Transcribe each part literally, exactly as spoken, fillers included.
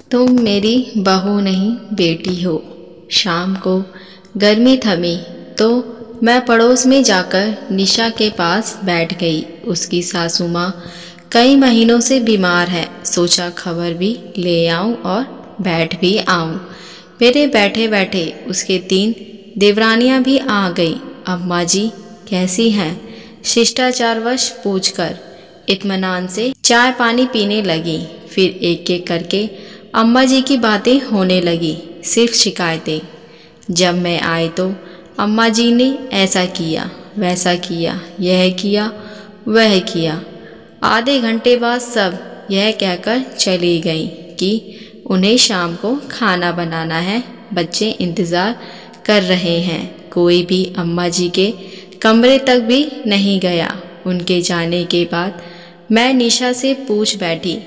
तुम मेरी बहू नहीं बेटी हो। शाम को गर्मी थमी तो मैं पड़ोस में जाकर निशा के पास बैठ गई। उसकी सासू माँ कई महीनों से बीमार है। सोचा खबर भी ले आऊं और बैठ भी आऊं। मेरे बैठे बैठे उसके तीन देवरानियां भी आ गई। अम्मा जी कैसी हैं? शिष्टाचारवश पूछकर इत्मीनान से चाय पानी पीने लगी। फिर एक एक करके अम्मा जी की बातें होने लगी, सिर्फ शिकायतें। जब मैं आई तो अम्मा जी ने ऐसा किया, वैसा किया, यह किया, वह किया। आधे घंटे बाद सब यह कहकर चली गईं कि उन्हें शाम को खाना बनाना है, बच्चे इंतज़ार कर रहे हैं। कोई भी अम्मा जी के कमरे तक भी नहीं गया। उनके जाने के बाद मैं निशा से पूछ बैठी,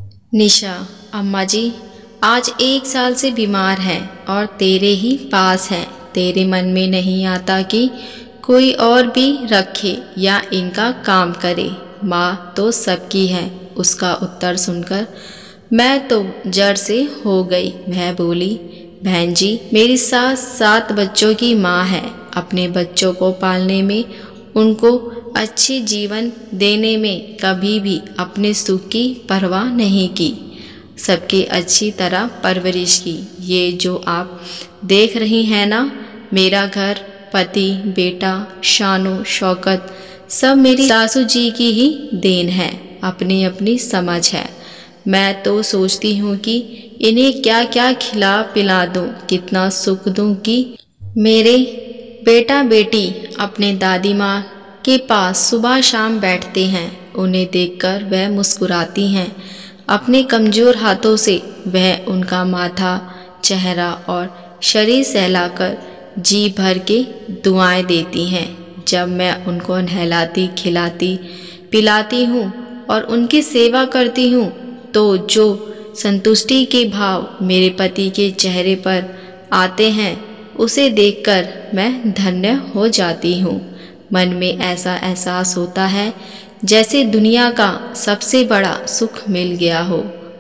निशा अम्मा जी आज एक साल से बीमार हैं और तेरे ही पास हैं। तेरे मन में नहीं आता कि कोई और भी रखे या इनका काम करे? माँ तो सबकी है। उसका उत्तर सुनकर मैं तो जड़ से हो गई। वह बोली, बहन जी मेरी सास सात बच्चों की माँ है। अपने बच्चों को पालने में, उनको अच्छी जीवन देने में कभी भी अपने सुख की परवाह नहीं की। सबकी अच्छी तरह परवरिश की। ये जो आप देख रही हैं ना, मेरा घर, पति, बेटा, शानो शौकत सब मेरी सासू जी की ही देन है। अपनी अपनी समझ है। मैं तो सोचती हूँ कि इन्हें क्या क्या खिला पिला दूँ, कितना सुख दूँ कि मेरे बेटा बेटी अपने दादी माँ के पास सुबह शाम बैठते हैं। उन्हें देखकर वह मुस्कुराती हैं। अपने कमज़ोर हाथों से वह उनका माथा, चेहरा और शरीर सहलाकर जी भर के दुआएं देती हैं। जब मैं उनको नहलाती, खिलाती, पिलाती हूँ और उनकी सेवा करती हूँ तो जो संतुष्टि के भाव मेरे पति के चेहरे पर आते हैं, उसे देखकर मैं धन्य हो जाती हूँ। मन में ऐसा एहसास होता है जैसे दुनिया का सबसे बड़ा सुख मिल गया हो।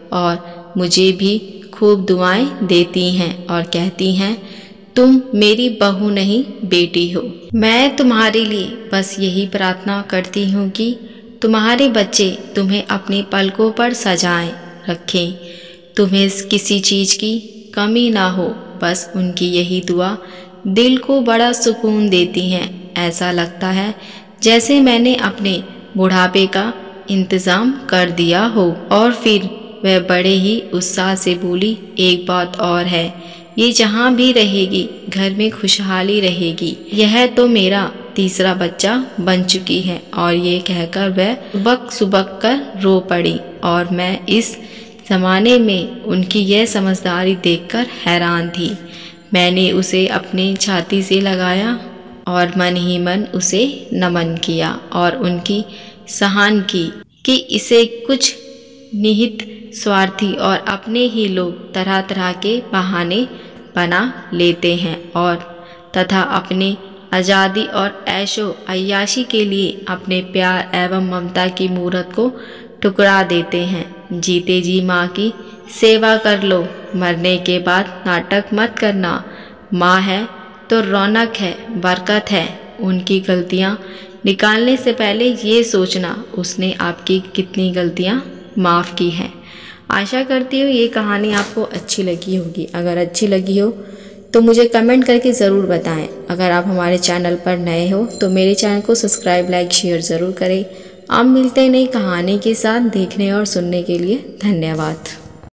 और मुझे भी खूब दुआएं देती हैं और कहती हैं, तुम मेरी बहू नहीं बेटी हो। मैं तुम्हारे लिए बस यही प्रार्थना करती हूँ कि तुम्हारे बच्चे तुम्हें अपनी पलकों पर सजाएं रखें, तुम्हें किसी चीज़ की कमी ना हो। बस उनकी यही दुआ दिल को बड़ा सुकून देती हैं। ऐसा लगता है जैसे मैंने अपने बुढ़ापे का इंतज़ाम कर दिया हो। और फिर वह बड़े ही उत्साह से बोली, एक बात और है, ये जहाँ भी रहेगी घर में खुशहाली रहेगी। यह तो मेरा तीसरा बच्चा बन चुकी है। और ये कहकर वह सुबक सुबक कर रो पड़ी। और मैं इस ज़माने में उनकी यह समझदारी देखकर हैरान थी। मैंने उसे अपनी छाती से लगाया और मन ही मन उसे नमन किया और उनकी सहान की कि इसे कुछ निहित स्वार्थी और अपने ही लोग तरह तरह के बहाने बना लेते हैं और तथा अपने आज़ादी और ऐशो अय्याशी के लिए अपने प्यार एवं ममता की मूरत को टुकरा देते हैं। जीते जी माँ की सेवा कर लो, मरने के बाद नाटक मत करना। माँ है तो रौनक है, बरकत है। उनकी गलतियाँ निकालने से पहले ये सोचना उसने आपकी कितनी गलतियाँ माफ़ की हैं। आशा करती हूँ ये कहानी आपको अच्छी लगी होगी। अगर अच्छी लगी हो तो मुझे कमेंट करके ज़रूर बताएं। अगर आप हमारे चैनल पर नए हो तो मेरे चैनल को सब्सक्राइब, लाइक, शेयर ज़रूर करें। आप मिलते हैं नई कहानी के साथ। देखने और सुनने के लिए धन्यवाद।